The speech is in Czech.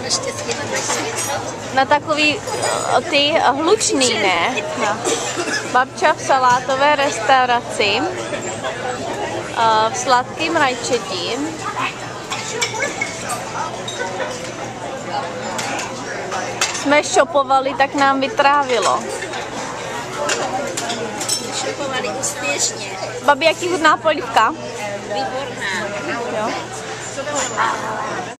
Na takový ty hlučný, ne? No. Babča v salátové restauraci v sladkým rajčetí. Jsme šopovali, tak nám vytrávilo. Šopovali úspěšně. Babi, jaký chutná polívka? Výborná. Jo.